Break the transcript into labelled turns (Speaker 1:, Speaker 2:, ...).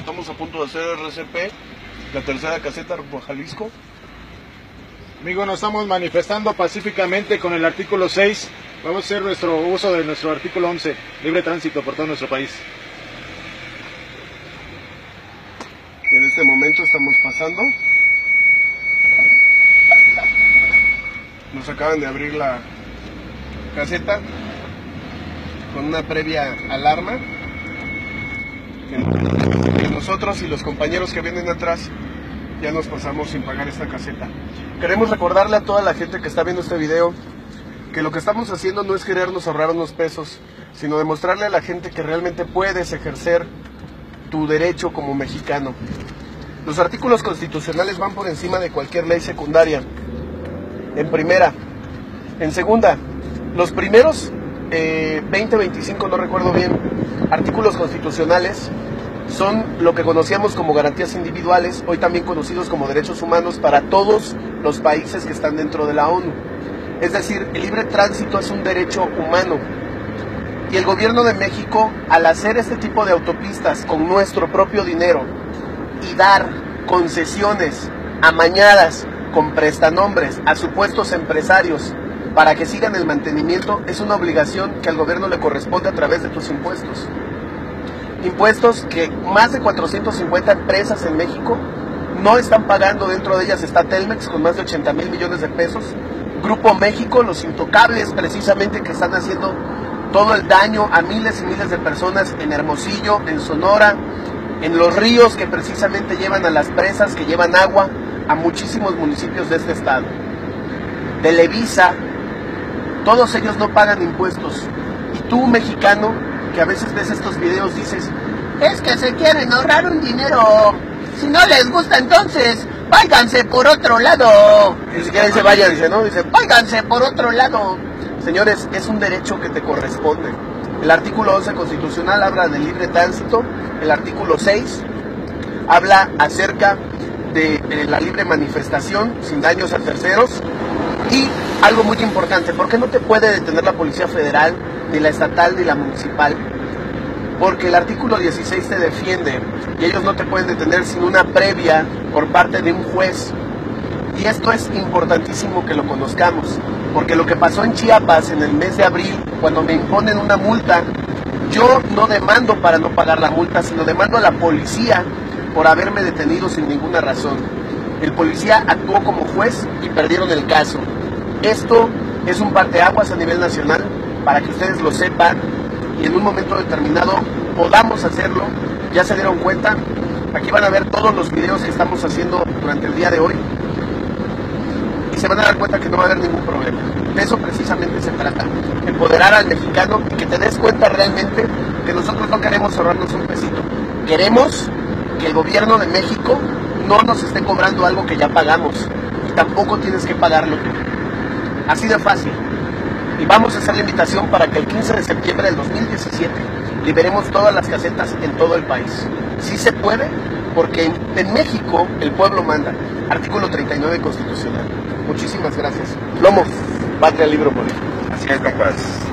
Speaker 1: estamos a punto de hacer RCP, la tercera caseta rumbo a Jalisco.
Speaker 2: Amigo, nos estamos manifestando pacíficamente con el artículo 6. Vamos a hacer nuestro uso de nuestro artículo 11, libre tránsito por todo nuestro país.
Speaker 1: En este momento estamos pasando. Nos acaban de abrir la caseta con una previa alarma. Nosotros y los compañeros que vienen atrás ya nos pasamos sin pagar esta caseta. Queremos recordarle a toda la gente que está viendo este video que lo que estamos haciendo no es querernos ahorrar unos pesos, sino demostrarle a la gente que realmente puedes ejercer tu derecho como mexicano. Los artículos constitucionales van por encima de cualquier ley secundaria. En primera. En segunda, los primeros 20, 25, no recuerdo bien, artículos constitucionales son lo que conocíamos como garantías individuales, hoy también conocidos como derechos humanos para todos los países que están dentro de la ONU. Es decir, el libre tránsito es un derecho humano. Y el gobierno de México, al hacer este tipo de autopistas con nuestro propio dinero y dar concesiones amañadas con prestanombres a supuestos empresarios para que sigan el mantenimiento, es una obligación que al gobierno le corresponde a través de tus impuestos. Impuestos que más de 450 empresas en México no están pagando. Dentro de ellas está Telmex con más de 80,000 millones de pesos, Grupo México, los intocables precisamente que están haciendo todo el daño a miles y miles de personas en Hermosillo, en Sonora, en los ríos que precisamente llevan a las presas, que llevan agua a muchísimos municipios de este estado. Televisa, todos ellos no pagan impuestos. Y tú, mexicano, que a veces ves estos videos, dices, es que se quieren ahorrar un dinero, si no les gusta entonces, váyanse por otro lado. Ni siquiera dice vaya, dice, ¿no? Dice, váyanse por otro lado. Señores, es un derecho que te corresponde. El artículo 11 constitucional habla del libre tránsito, el artículo 6 habla acerca de la libre manifestación sin daños a terceros. Y algo muy importante, ¿por qué no te puede detener la Policía Federal, ni la estatal, ni la municipal? Porque el artículo 16 te defiende y ellos no te pueden detener sin una previa por parte de un juez. Y esto es importantísimo que lo conozcamos, porque lo que pasó en Chiapas en el mes de abril, cuando me imponen una multa, yo no demando para no pagar la multa, sino demando a la policía por haberme detenido sin ninguna razón. El policía actuó como juez y perdieron el caso. Esto es un parteaguas a nivel nacional para que ustedes lo sepan y en un momento determinado podamos hacerlo. Ya se dieron cuenta, aquí van a ver todos los videos que estamos haciendo durante el día de hoy y se van a dar cuenta que no va a haber ningún problema. De eso precisamente se trata, empoderar al mexicano y que te des cuenta realmente que nosotros no queremos ahorrarnos un pesito. Queremos que el gobierno de México no nos esté cobrando algo que ya pagamos y tampoco tienes que pagarlo tú. Así de fácil. Y vamos a hacer la invitación para que el 15 de septiembre del 2017 liberemos todas las casetas en todo el país. Sí se puede, porque en México el pueblo manda. Artículo 39 constitucional. Muchísimas gracias. Lomo, patria, libro, político.
Speaker 3: Así es, compas.